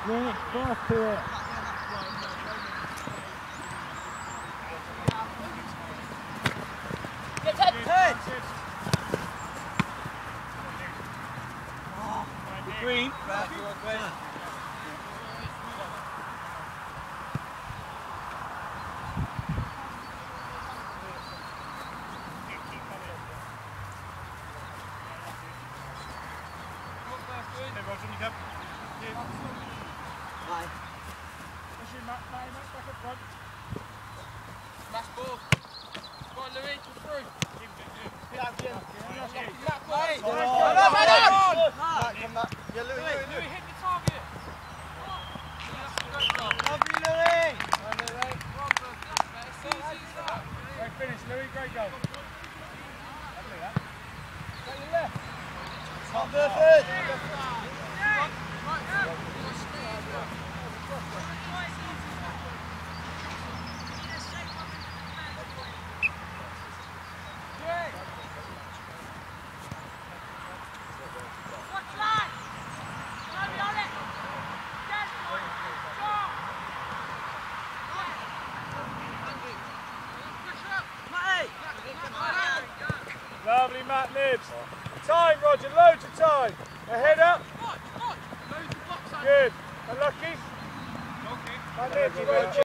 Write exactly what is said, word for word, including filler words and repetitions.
Bring it back to it. Get head, head! Green. Back, you want green? Aye. Smash ball. Go on, Louis, come through. Matt, Hey, come Louis, Louis. hit the target. Lovely, Louis. Great finish, Louis. Great goal. Lovely that. Go your left. Come Burford. Lovely, Matt Nibs. Time, Roger. Loads of time. A head up. Good. Unlucky. Matt Nibs, well